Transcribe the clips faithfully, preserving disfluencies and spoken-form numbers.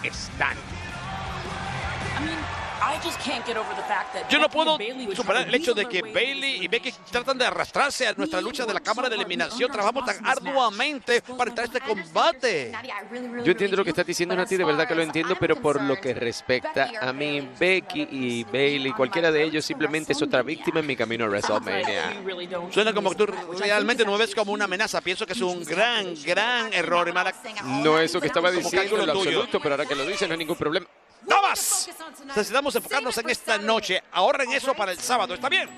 están. Yo no puedo superar el hecho de que Bayley y Becky tratan de arrastrarse a nuestra lucha de la cámara de eliminación. Trabajamos tan arduamente para entrar a este combate. Yo entiendo lo que estás diciendo, Nati, de verdad que lo entiendo, pero por lo que respecta a mí, Becky y Bayley, cualquiera de ellos simplemente es otra víctima en mi camino a WrestleMania. Suena como que tú realmente no me ves como una amenaza. Pienso que es un gran, gran error. Y mala... No eso que estaba diciendo en lo tuyo. absoluto, pero ahora que lo dices no hay ningún problema. ¡No más! Necesitamos enfocarnos en esta noche. Ahorren eso para el sábado, ¿está bien?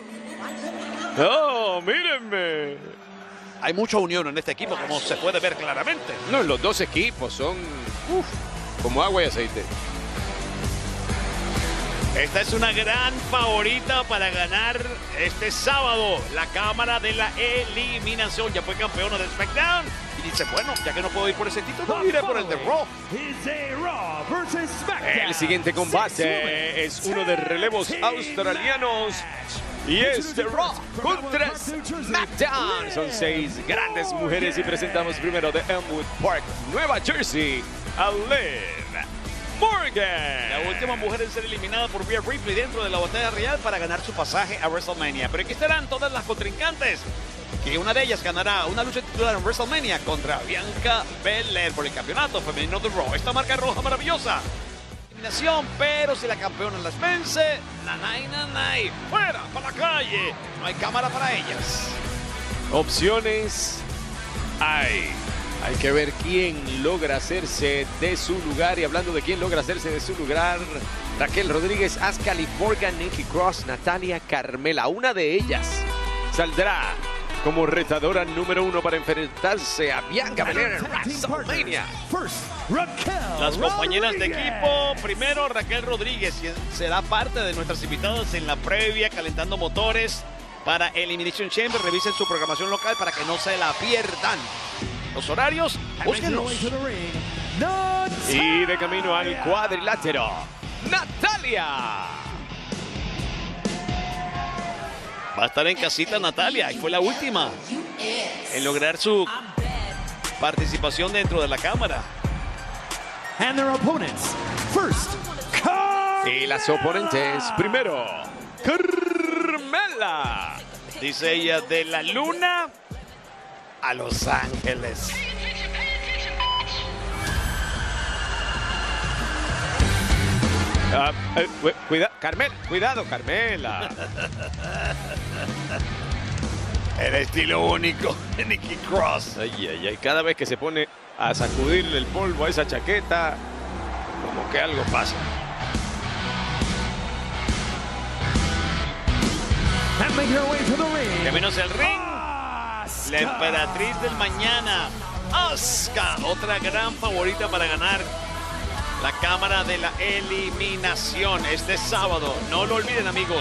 ¡Oh, mírenme! Hay mucha unión en este equipo, como se puede ver claramente. No, los dos equipos son uf, como agua y aceite. Esta es una gran favorita para ganar este sábado. La cámara de la eliminación. Ya fue campeona de SmackDown. Y dice, bueno, ya que no puedo ir por ese título, iré por el de Raw. El siguiente combate es uno de relevos australianos. Y es The Raw contra SmackDown. Son seis grandes mujeres y presentamos primero de Elmwood Park, Nueva Jersey, a Liv Morgan. La última mujer en ser eliminada por Rhea Ripley dentro de la batalla real para ganar su pasaje a WrestleMania. Pero aquí estarán todas las contrincantes. Que una de ellas ganará una lucha titular en WrestleMania contra Bianca Belair por el campeonato femenino de Raw. Esta marca roja maravillosa. Eliminación, pero si la campeona las vence, nanay, nanay, fuera, para la calle. No hay cámara para ellas. Opciones hay. Hay que ver quién logra hacerse de su lugar. Y hablando de quién logra hacerse de su lugar, Raquel Rodríguez, Asuka, Liv Morgan, Nikki Cross, Natalya, Carmella. Una de ellas saldrá como retadora número uno para enfrentarse a Bianca Belair en WrestleMania. Las compañeras de equipo, primero Raquel Rodríguez, quien será parte de nuestras invitadas en la previa, calentando motores para Elimination Chamber. Revisen su programación local para que no se la pierdan. Los horarios, búsquenlos. Y de camino al cuadrilátero, Natalya. Va a estar en casita Natalya, y fue la última en lograr su participación dentro de la cámara. And their opponents, first, y las oponentes, primero, Carmella. Dice ella, de la luna a Los Ángeles. Uh, uh, cuida, Carmela, cuidado, Carmela. El estilo único de Nikki Cross. Ay, ay, ay, cada vez que se pone a sacudirle el polvo a esa chaqueta, como que algo pasa. Camino hacia el ring. La emperatriz del mañana, Asuka, otra gran favorita para ganar la cámara de la eliminación este sábado. No lo olviden, amigos.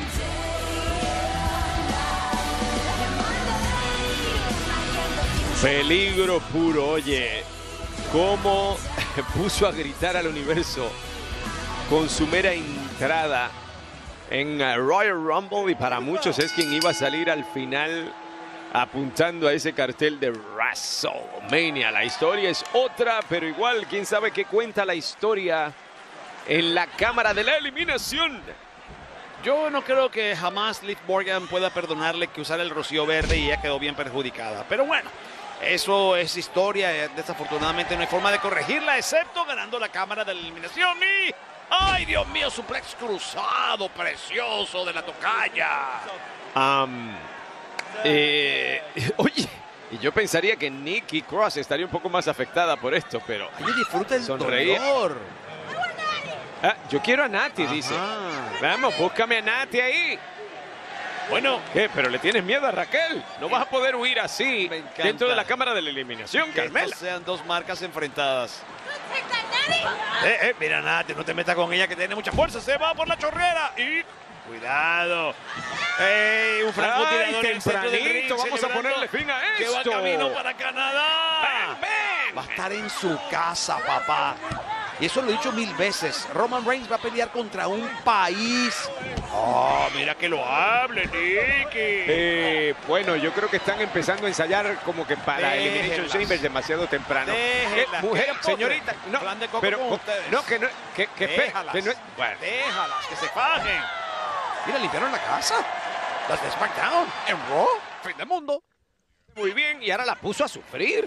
Peligro puro, oye. Cómo puso a gritar al universo con su mera entrada en Royal Rumble, y para muchos es quien iba a salir al final apuntando a ese cartel de WrestleMania. La historia es otra, pero igual, quién sabe qué cuenta la historia en la cámara de la eliminación. Yo no creo que jamás Liv Morgan pueda perdonarle que usara el rocío verde y ella quedó bien perjudicada. Pero bueno, eso es historia. Desafortunadamente no hay forma de corregirla, excepto ganando la cámara de la eliminación. Y ¡ay, Dios mío! Suplex cruzado, precioso de la tocaya. Um, eh, oye, y yo pensaría que Nikki Cross estaría un poco más afectada por esto, pero Ay, disfruta el sonreír. dolor. Ah, yo quiero a Nati, Ajá. dice. Vamos, búscame a Nati ahí. Bueno, ¿qué? ¿Pero le tienes miedo a Raquel? No vas a poder huir así dentro de la cámara de la eliminación, Que Carmela. estos sean dos marcas enfrentadas. Eh, eh, mira, Nati, no te metas con ella, que tiene mucha fuerza. Se va por la chorrera y... Cuidado. Ey, un francotirador en el centro del ring, vamos a celebrando ponerle fin a que va esto. camino para Canadá. ¡Ven, ven! Va a estar en su casa, papá. Y eso lo he dicho mil veces. Roman Reigns va a pelear contra un país. Oh, mira que lo hable, Nicky. Eh, bueno, yo creo que están empezando a ensayar como que para Déjenlas. Elimination Chamber demasiado temprano. Déjenlas. Eh, mujer, ¿Quieren postre? señorita, no, Plan de coco pero con co- ustedes. no, que no, que, que, pe- Déjalas. que no, bueno, Déjalas, que se fajen. Mira, limpiaron la casa. Las de SmackDown en Raw. Fin del mundo. muy bien, y ahora la puso a sufrir.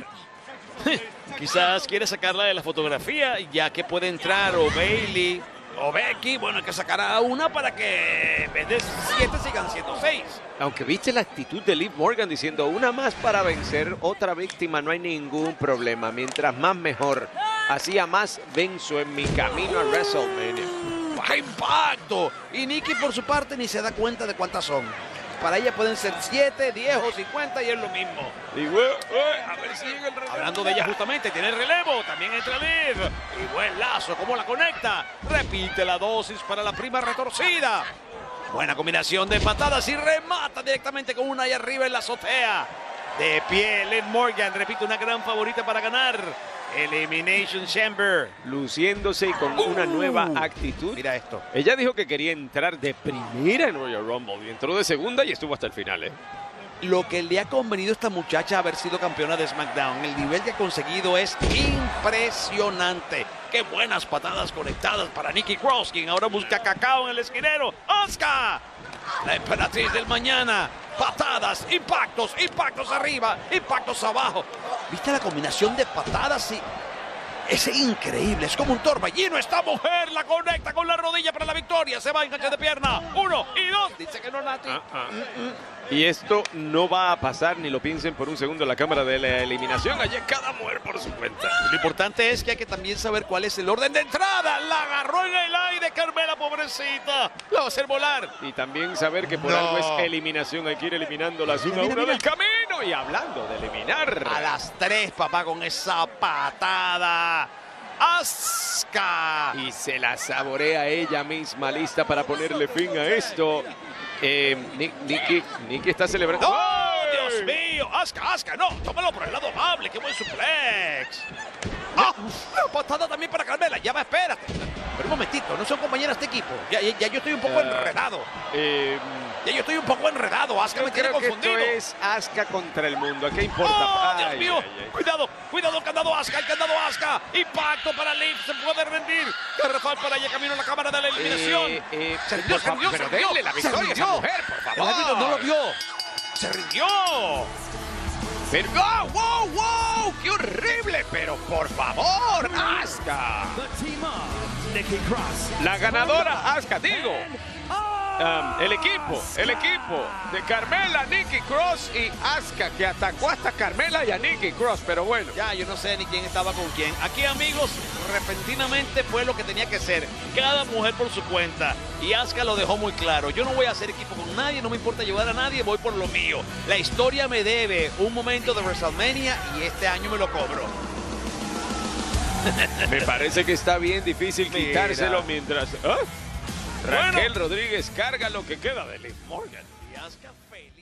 Quizás quiere sacarla de la fotografía, ya que puede entrar o Bailey o Becky. Bueno, hay que sacar a una para que en vez de siete sigan siendo seis. Aunque viste la actitud de Liv Morgan diciendo una más para vencer, otra víctima, no hay ningún problema. Mientras más mejor. Hacía más venzo en mi camino a WrestleMania. ¡Qué impacto! Y Nikki por su parte ni se da cuenta de cuántas son. Para ella pueden ser siete, diez o cincuenta y es lo mismo. Y güey, güey, a ver si llega el relevo. Hablando de ella justamente, tiene el relevo, también entra Liv. Y buen lazo, ¿cómo la conecta? Repite la dosis para la prima retorcida. Buena combinación de patadas y remata directamente con una ahí arriba en la azotea. De pie, Liv Morgan, repite, una gran favorita para ganar Elimination Chamber. Luciéndose y con una nueva actitud. Mira esto. Ella dijo que quería entrar de primera en Royal Rumble y entró de segunda y estuvo hasta el final, ¿eh? Lo que le ha convenido a esta muchacha haber sido campeona de SmackDown, el nivel que ha conseguido es impresionante. Qué buenas patadas conectadas para Nikki Cross, quien ahora busca cacao en el esquinero. ¡Asuka! La emperatriz del mañana. Patadas, impactos, impactos arriba, impactos abajo. ¿Viste la combinación de patadas? Y es increíble, es como un torbellino. Esta mujer la conecta con la rodilla para la victoria. Se va a enganche de pierna. Uno y dos. Dice que no, Nati. Ah, ah. Y esto no va a pasar, ni lo piensen por un segundo, en la cámara de la eliminación. Allí cada mujer por su cuenta. Lo importante es que hay que también saber cuál es el orden de entrada. La agarró en el aire, Carmela, pobrecita. La va a hacer volar. Y también saber que por No. algo es eliminación. Hay que ir eliminándolas una a Mira, una mira. del camino. Y hablando de eliminar. A las tres, papá, con esa patada. Asuka. Y se la saborea ella misma, lista para ponerle fin a esto. Eh, Ni- Nikki, Nikki está celebrando. ¡Oh, ¡Ay! Dios mío! ¡Asuka, Asuka! ¡No! ¡Tómalo por el lado amable! ¡Qué buen suplex! ¡Ah! Una patada también para Carmela. Ya va, espérate. Pero un momentito, no son compañeras de equipo. Ya, ya, ya yo estoy un poco Ah. enredado. Eh, Ya yo estoy un poco enredado. Asuka yo me tiene creo que confundido. esto es Asuka contra el mundo. ¿Qué importa? ¡Oh, Dios Ay, mío! ay, ay. Cuidado, cuidado, el candado Asuka, el candado Asuka. Impacto para Liv, se puede rendir. Garrafal para ella, camino a la cámara de la eliminación. Eh, eh, Se rindió, por se rindió, favor, se pero rindió. denle la Se victoria a esa rindió. mujer, por favor. El árbitro no lo vio. Se rindió. Pero, ¡wow, wow, wow! ¡Qué horrible! Pero, por favor, Asuka. The team of Nikki Cross. La ganadora, Asuka, digo. Um, el equipo, el equipo de Carmela, Nikki Cross y Asuka, que atacó hasta Carmela y a Nikki Cross, pero bueno. Ya, yo no sé ni quién estaba con quién. Aquí, amigos, repentinamente fue lo que tenía que ser. Cada mujer por su cuenta. Y Asuka lo dejó muy claro. Yo no voy a hacer equipo con nadie, no me importa llevar a nadie, voy por lo mío. La historia me debe un momento de WrestleMania y este año me lo cobro. Me parece que está bien difícil Mira. quitárselo mientras... ¿Ah? Bueno. Raquel Rodríguez carga lo que queda de Liv Morgan. Y Asuka feliz.